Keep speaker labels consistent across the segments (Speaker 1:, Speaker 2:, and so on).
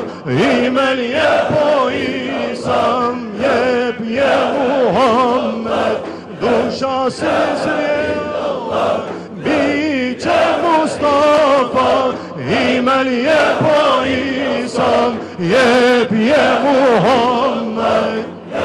Speaker 1: ایمن یه پاییسم یه محمد دوشاسız بیچه مصطفى ایمن یه پاییسم یه محمد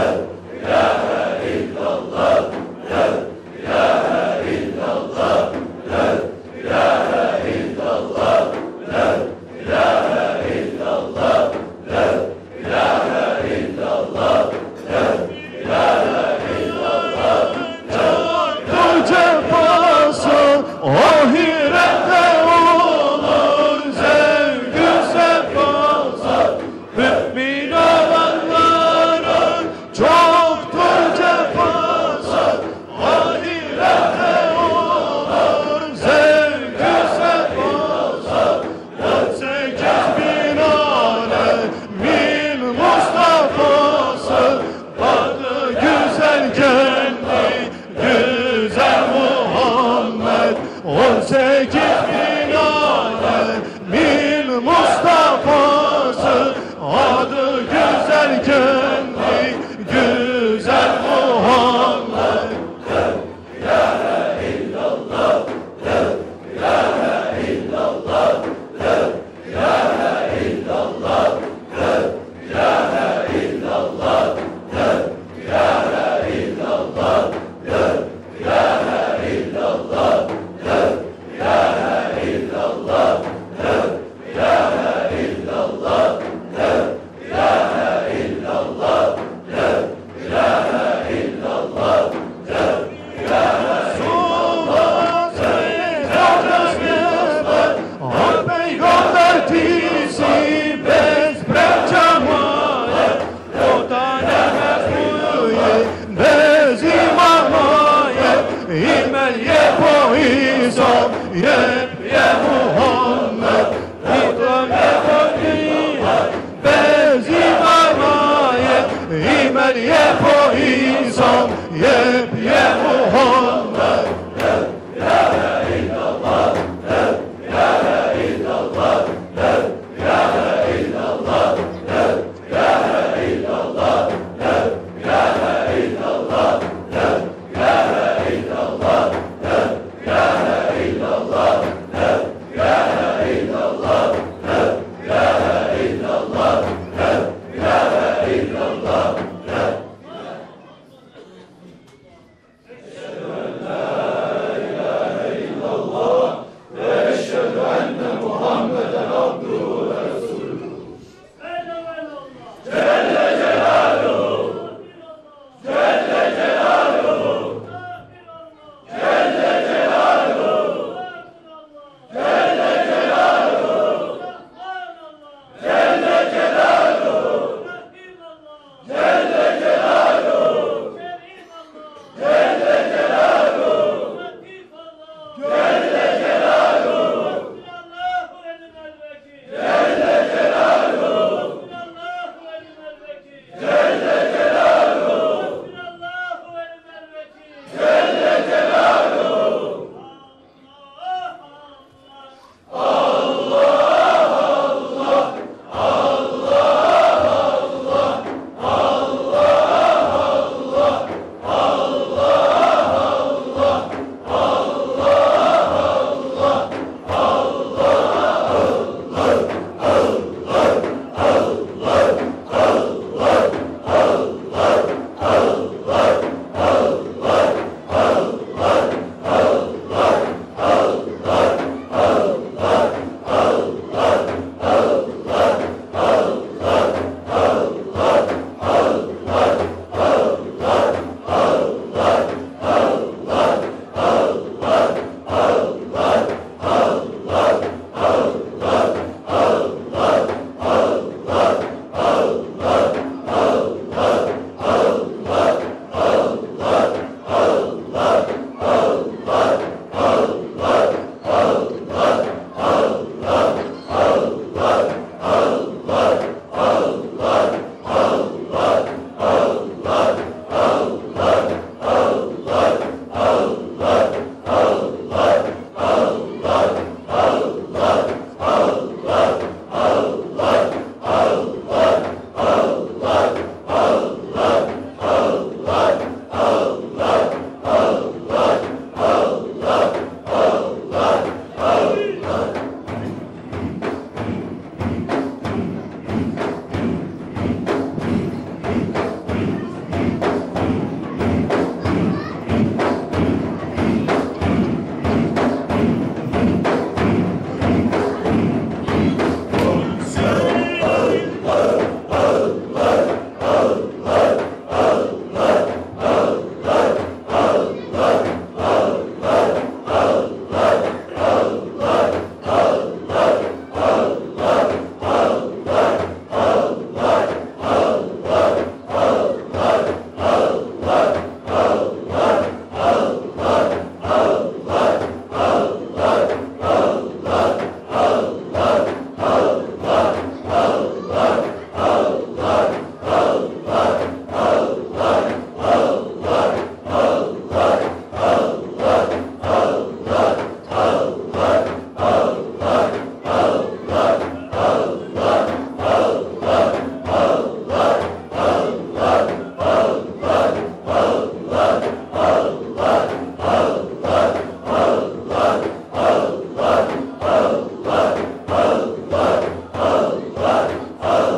Speaker 1: ahirette olur zevk-ü sefası mümin olanların çoktur cefası ahirette olur zevk-ü sefası 18 bin alemin Mustafa'sı adı güzel kendi güzel Muhammed 18 bin alemin Mustafa'sı adı güzel kendi güzel Muhammed ایمن یه پاییسم یه محمد ایمن یه پاییسم بزی ممایه ایمن یه پاییسم یه محمد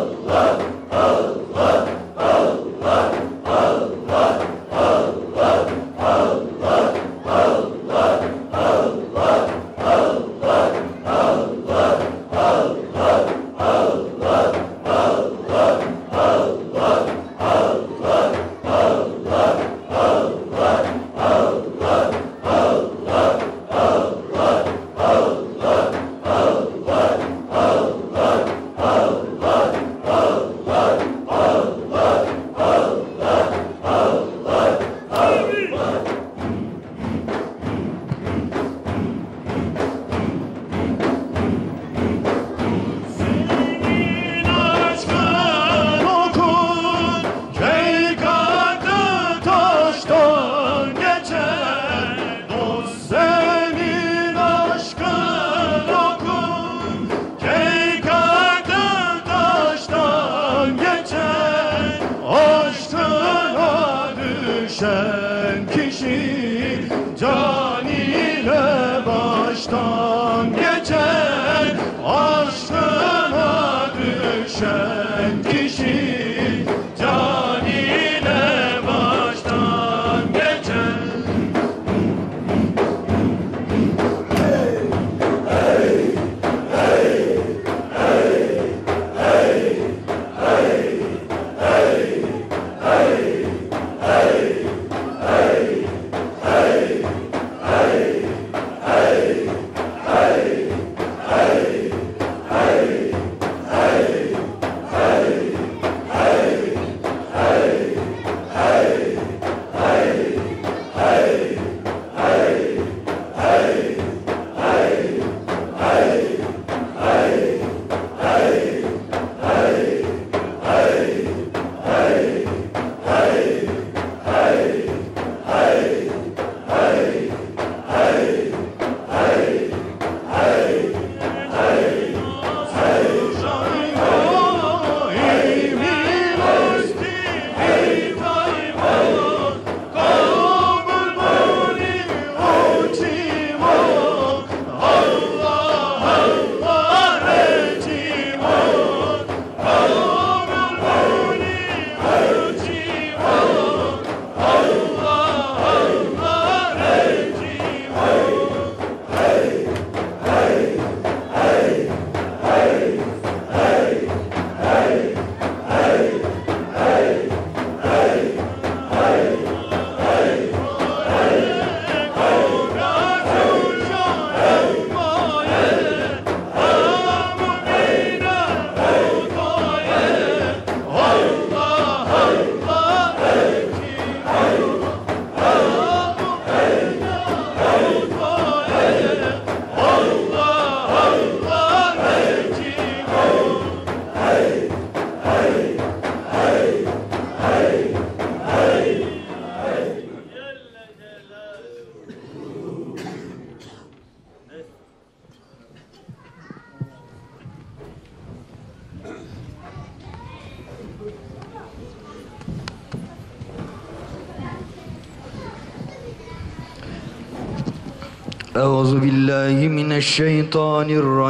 Speaker 2: أعوذ بالله من الشيطان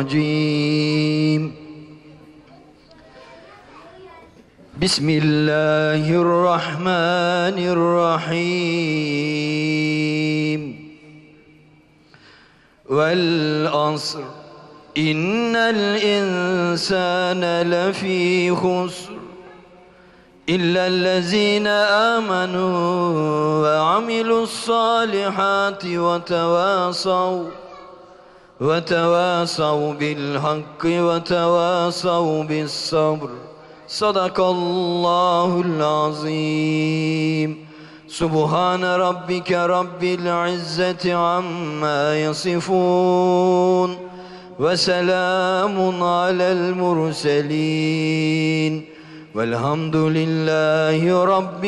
Speaker 2: الرجيم. بسم الله الرحمن الرحيم. والعصر إن الإنسان لفي خسر إلا الذين آمنوا وعملوا الصالحات وتواصوا بالحق وتواصوا بالصبر. صدق الله العظيم. سبحان ربك رب العزة عما يصفون وسلام على المرسلين والحمد لله رب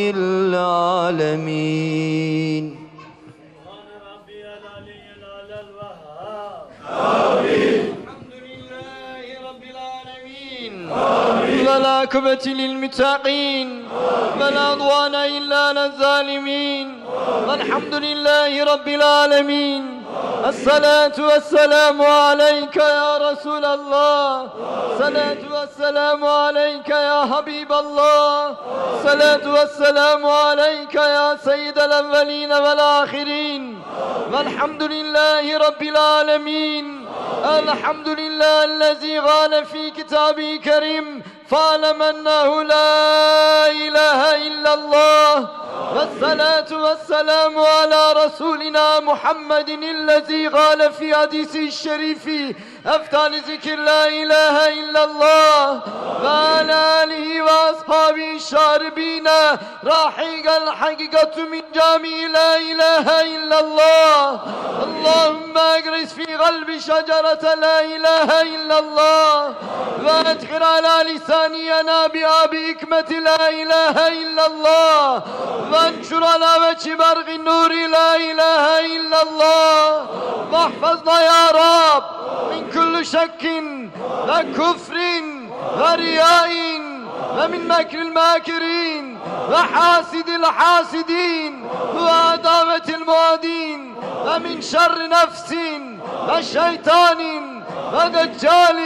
Speaker 2: العالمين.
Speaker 1: سبحان ربي العلي الأعلى الوهاب. آمين. الحمد لله رب العالمين. آمين. والعاقبة للمتقين ولا عدوان إلا على الظالمين. والحمد لله رب العالمين. الصلاة والسلام عليك يا رسول الله، الصلاة والسلام عليك يا حبيب الله، الصلاة والسلام عليك يا سيد الأولين والآخرين، والحمد لله رب العالمين. الحمد لله الذي قال في كتابه الكريم فاعلم أنه لا إله إلا الله، والصلاة والسلام على رسولنا محمد الذي قال في حديثه الشريف أفضل ذكر لا إله إلا الله، وعلى آله وأصحابه الشاربين راحق الحقيقة من جامع لا إله إلا الله. اللهم اغرس في قلب شجرة لا إله إلا الله، وادخل على لساني ينابيع بحكمة لا إله إلا الله، وانشر على وجه برق النور لا إله إلا الله. واحفظنا يا رب من كل شك وكفر ورياء ومن مكر الماكرين وحاسد الحاسدين وعداوة المعادين ومن شر نفس وشيطان ودجال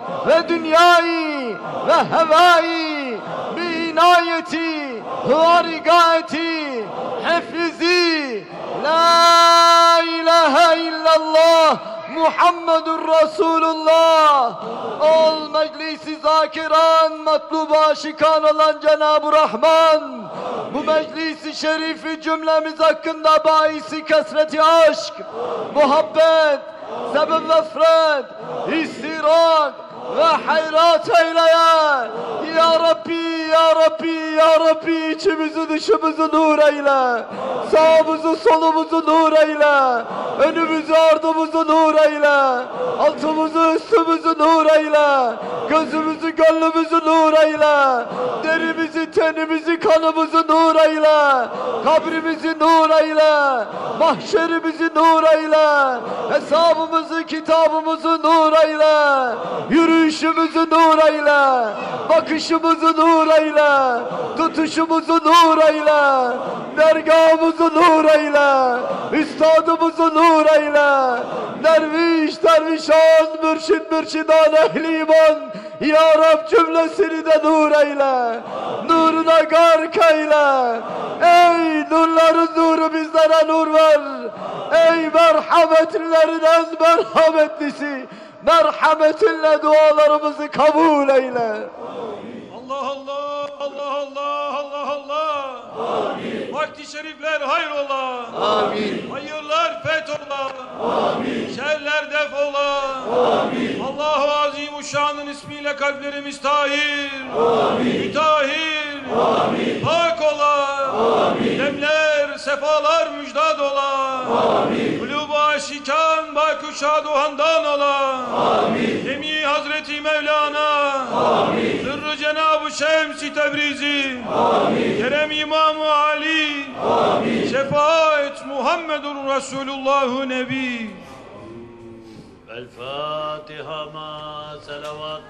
Speaker 1: ودنياي وهوائي بعنايتي ورقايتي حفظي لا إله إلا الله محمد Resulullah. Ol meclisi zakiran, matlubu aşikan olan Cenab-ı Rahman, bu meclisi şerifi cümlemiz hakkında baisi kesreti aşk, muhabbet, sebep nefret, istirak ve hayrat eyleye. Ya Rabbi, Ya Rabbi, Ya Rabbi, içimizi dışımızı nur eyle, sağımızı solumuzu nur eyle, önümüzü ardımızı nur eyle, altımızı üstümüzü nur eyle, gözümüzü gönlümüzü nur eyle, derimizi tenimizi kanımızı nur eyle, kabrimizi nur eyle, mahşerimizi nur eyle, hesabımızı kitabımızı nur eyle, yürüyüşümüzü nur eyle, bakışımızı nur eyle, tutuşumuzu nur eyle, dergahımızı nur eyle, üstadımızı nur eyle, derviş dervişan, mürşid mürşidan, ehli iman, ya Rab cümlesini de nur eyle, nuruna gark eyle. Ey nurların nuru bizlere nur ver, ey merhametlilerin merhametlisi, merhametinle dualarımızı kabul eyle.
Speaker 3: Allah Allah, Allah Allah, Allah Allah. Amin. Vakti şerifler hayrola. Amin. Hayırlar fethola. Amin. Şerler defola. Amin. Allah-u Azimuşşan'ın ismiyle kalplerimiz tahir. Amin. Mütahhir. Amin. Pak ola. Amin. Demler, sefalar müjdat ola. Amin. Kulûb-u aşikan, bakuşad-u handan ola. Amin. Cemi Hazreti Mevlana. Amin. Sırrı Cenab-ı Şems-i Tebrizi. Amin. Kerem İmam-ı Ali. Amin. Şefaat Muhammedur Resulullah Nebi.
Speaker 4: El Fatiha ma selavat.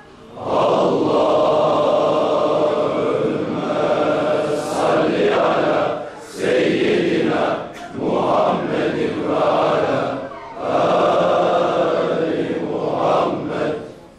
Speaker 5: Allahümme salli ala seyyidina Muhammedin ve ala Ali Muhammed.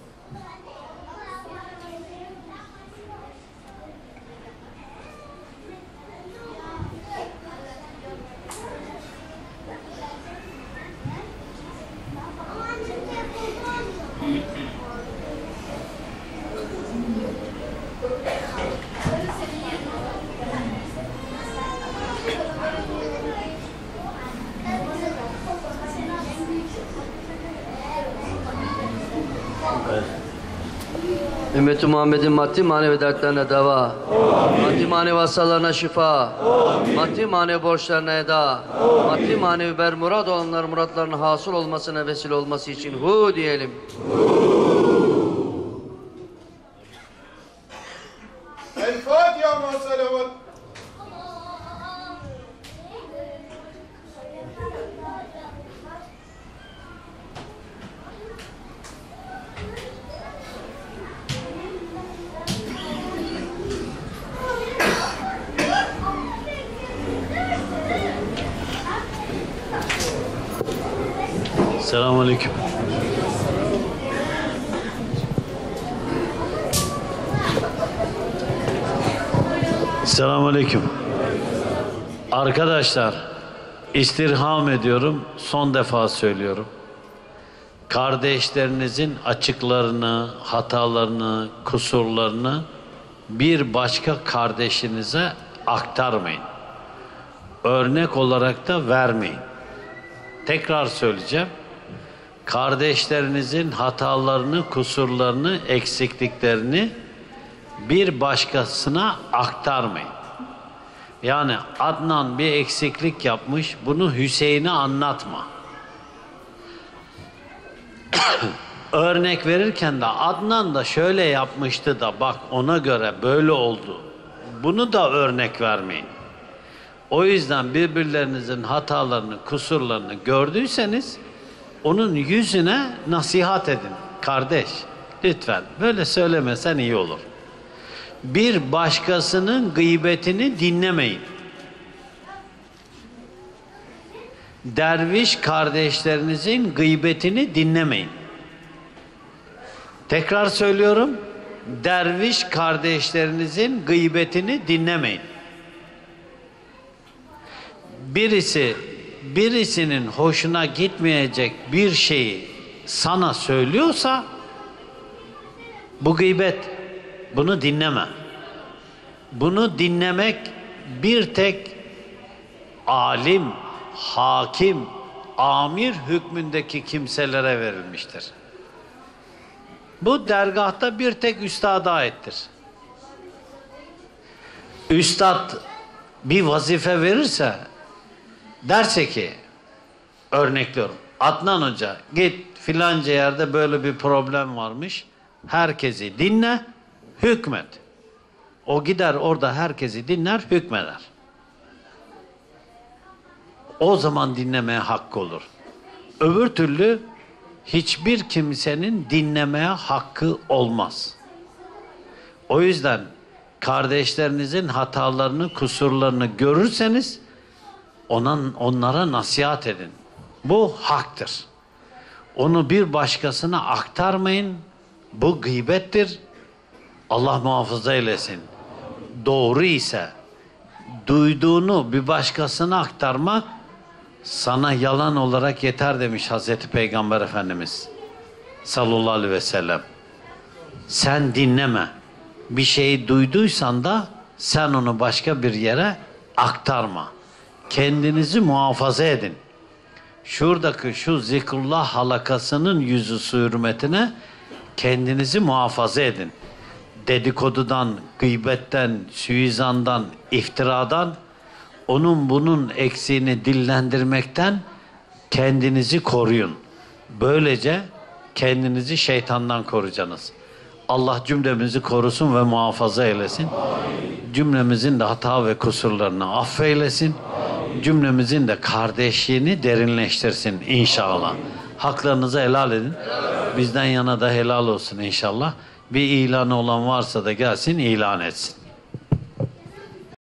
Speaker 2: Ümmeti Muhammed'in maddi manevi dertlerine deva, maddi manevi hastalarına şifa, maddi manevi borçlarına eda, maddi manevi bermurad olanların muratlarının hasıl olmasına vesile olması için hu diyelim.
Speaker 3: El Fatiha ma selavat.
Speaker 4: Selamünaleyküm. Selamünaleyküm. Arkadaşlar, istirham ediyorum, son defa söylüyorum. Kardeşlerinizin açıklarını, hatalarını, kusurlarını bir başka kardeşinize aktarmayın. Örnek olarak da vermeyin. Tekrar söyleyeceğim. Kardeşlerinizin hatalarını, kusurlarını, eksikliklerini bir başkasına aktarmayın. Yani Adnan bir eksiklik yapmış, bunu Hüseyin'e anlatma. Örnek verirken de Adnan da şöyle yapmıştı da bak ona göre böyle oldu. Bunu da örnek vermeyin. O yüzden birbirlerinizin hatalarını, kusurlarını gördüyseniz onun yüzüne nasihat edin. Kardeş, lütfen böyle söylemesen iyi olur. Bir başkasının gıybetini dinlemeyin. Derviş kardeşlerinizin gıybetini dinlemeyin. Tekrar söylüyorum. Derviş kardeşlerinizin gıybetini dinlemeyin. Birisinin hoşuna gitmeyecek bir şeyi sana söylüyorsa bu gıybet. Bunu dinleme. Bunu dinlemek bir tek alim, hakim, amir hükmündeki kimselere verilmiştir. Bu dergahta bir tek üstada aittir. Üstad bir vazife verirse derse ki, örnekliyorum, Adnan Hoca git filanca yerde böyle bir problem varmış, herkesi dinle, hükmet. O gider orada herkesi dinler, hükmeder. O zaman dinlemeye hakkı olur. Öbür türlü hiçbir kimsenin dinlemeye hakkı olmaz. O yüzden kardeşlerinizin hatalarını, kusurlarını görürseniz onlara nasihat edin. Bu haktır. Onu bir başkasına aktarmayın. Bu gıybettir. Allah muhafaza eylesin. Doğru ise duyduğunu bir başkasına aktarmak sana yalan olarak yeter demiş Hazreti Peygamber Efendimiz sallallahu aleyhi ve sellem. Sen dinleme. Bir şeyi duyduysan da sen onu başka bir yere aktarma. Kendinizi muhafaza edin. Şuradaki şu zikrullah halakasının yüzüsü hürmetine kendinizi muhafaza edin. Dedikodudan, gıybetten, suizandan, iftiradan, onun bunun eksiğini dillendirmekten kendinizi koruyun. Böylece kendinizi şeytandan koruyacaksınız. Allah cümlemizi korusun ve muhafaza eylesin. Cümlemizin de hata ve kusurlarını affeylesin. Cümlemizin de kardeşliğini derinleştirsin inşallah. Haklarınızı helal edin. Bizden yana da helal olsun inşallah. Bir ilanı olan varsa da gelsin ilan etsin.